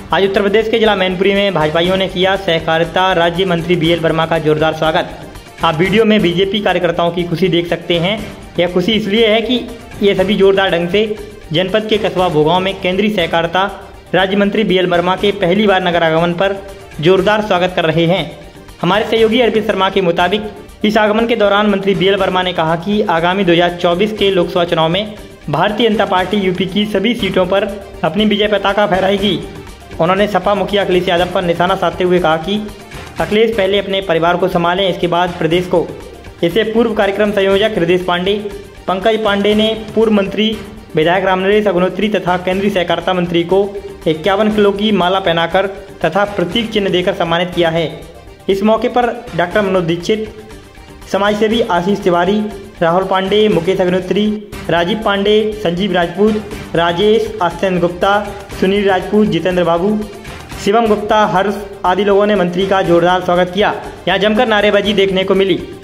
आज उत्तर प्रदेश के जिला मैनपुरी में भाजपाइयों ने किया सहकारिता राज्य मंत्री BL वर्मा का जोरदार स्वागत। आप वीडियो में बीजेपी कार्यकर्ताओं की खुशी देख सकते हैं। यह खुशी इसलिए है कि ये सभी जोरदार ढंग से जनपद के कस्बा भोगांव में केंद्रीय सहकारिता राज्य मंत्री BL वर्मा के पहली बार नगर आगमन पर जोरदार स्वागत कर रहे हैं। हमारे सहयोगी अर्पित शर्मा के मुताबिक इस आगमन के दौरान मंत्री BL वर्मा ने कहा कि आगामी 2024 के लोकसभा चुनाव में भारतीय जनता पार्टी यूपी की सभी सीटों पर अपनी विजय पताका फहराएगी। उन्होंने सपा मुखिया अखिलेश यादव पर निशाना साधते हुए कहा कि अखिलेश पहले अपने परिवार को संभालें, इसके बाद प्रदेश को। इससे पूर्व कार्यक्रम संयोजक हृदय पांडे, पंकज पांडे ने पूर्व मंत्री विधायक रामनरेश अग्निहोत्री तथा केंद्रीय सहकारिता मंत्री को 51 किलो की माला पहनाकर तथा प्रतीक चिन्ह देकर सम्मानित किया है। इस मौके पर डॉक्टर मनोज दीक्षित, समाजसेवी आशीष तिवारी, राहुल पांडे, मुकेश अग्निहोत्री, राजीव पांडे, संजीव राजपूत, राजेश, आस्तेन गुप्ता, सुनील राजपूत, जितेंद्र बाबू, शिवम गुप्ता, हर्ष आदि लोगों ने मंत्री का जोरदार स्वागत किया। यहाँ जमकर नारेबाजी देखने को मिली।